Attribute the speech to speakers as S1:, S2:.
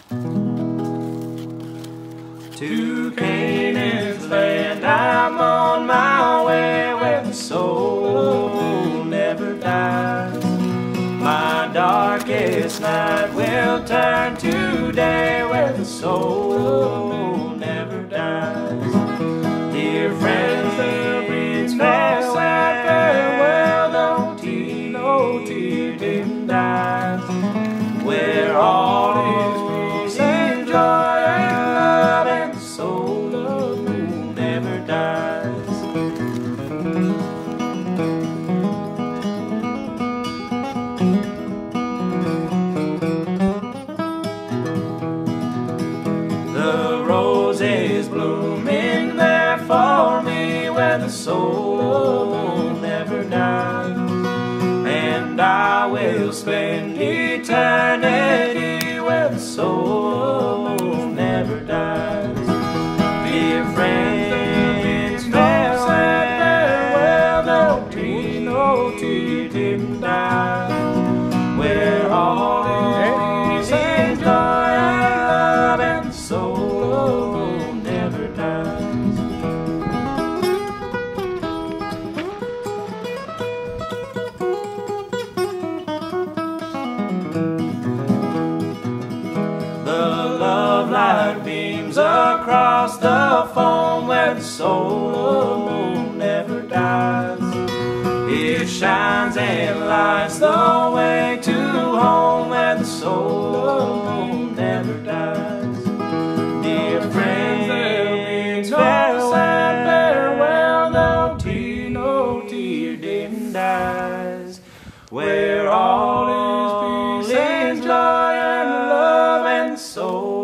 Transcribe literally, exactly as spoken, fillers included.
S1: To Canaan's land I'm on my way, where the soul never dies. My darkest night will turn to day, where the soul never dies. Dear friends, it's farewell, farewell, no tear, no tear dim dies, where all is peace and joy and love, and the soul never dies. The roses blooming there for me, where the soul never dies, and I will spend eternity where the soul never dies. Dear friends, farewell, farewell, no tear, no tear dim dies, where all is peace and joy and love, and the soul never dies. The love light beams across the foam, where the soul never dies. It shines and lights the way to home, where the soul never dies. Dear friends, there'll be no sad farewell, no tear, no tear dim dies, where all is peace and joy and love, and the soul